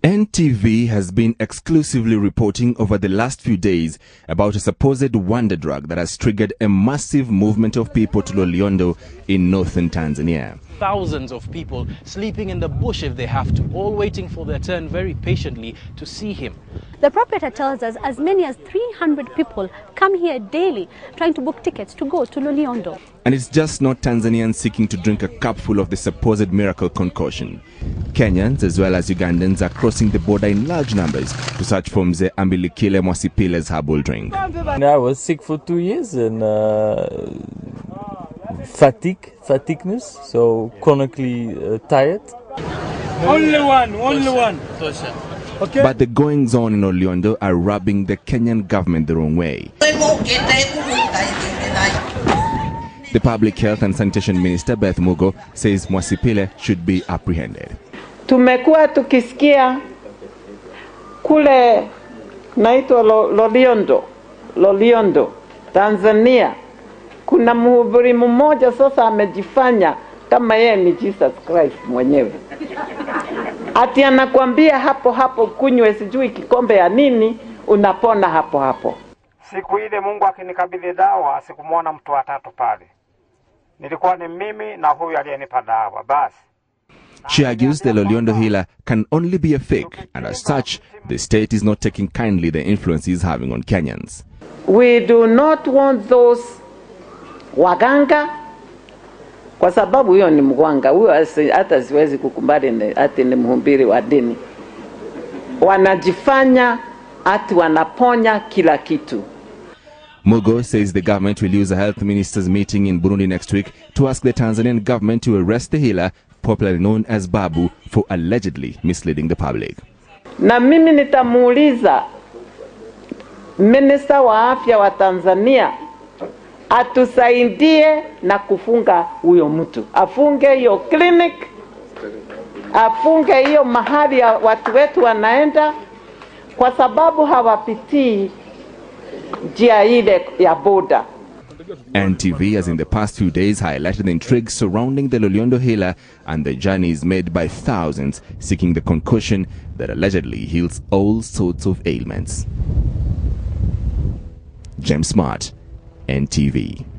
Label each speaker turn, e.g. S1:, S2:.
S1: NTV has been exclusively reporting over the last few days about a supposed wonder drug that has triggered a massive movement of people to Loliondo in northern Tanzania.
S2: Thousands of people sleeping in the bush if they have to, all waiting for their turn very patiently to see him.
S3: The proprietor tells us as many as 300 people come here daily trying to book tickets to go to Loliondo.
S1: And it's just not Tanzanians seeking to drink a cupful of the supposed miracle concoction. Kenyans as well as Ugandans are crossing the border in large numbers to search for Mzee Ambilikile Mwasipile's herbal drink.
S4: I was sick for 2 years and fatigueness, so chronically tired.
S5: Only one. Okay.
S1: But the goings-on in Loliondo are rubbing the Kenyan government the wrong way. The Public Health and Sanitation Minister, Beth Mugo, says Mwasipile should be apprehended.
S6: Tumekuwa tukisikia kule naitwa Loliondo, Tanzania. Kuna mhubiri mmoja sasa amejifanya kama yeye ni Jesus Christ mwenyewe. Ati anakuambia hapo kunywe sijui kikombe ya nini unapona hapo.
S7: Siku ile Mungu akinikabidhi dawa sikumwona mtu watatu pale. Nilikuwa ni mimi na huyu aliyenipa dawa basi.
S1: She argues the Loliondo healer can only be a fake, and as such, the state is not taking kindly the influence he's having on Kenyans.
S6: We do not want those waganga, kwa sababu huyo ni mganga, huyo hata siwezi kukumbali ati ni mhubiri wa dini. Wanajifanya ati wanaponya kila kitu.
S1: Mugo says the government will use a health ministers meeting in Burundi next week to ask the Tanzanian government to arrest the healer, popularly known as Babu, for allegedly misleading the public.
S6: Na mimi nitamuuliza Minister wa Afya wa Tanzania atusaidie na kufunga huyo mtu. Afunge hiyo clinic, afunge hiyo mahali ya watu wetu wanaenda, kwa sababu hawapitii njia ile ya boda.
S1: NTV has in the past few days highlighted the intrigue surrounding the Loliondo healer and the journeys made by thousands seeking the concoction that allegedly heals all sorts of ailments. James Smart, NTV.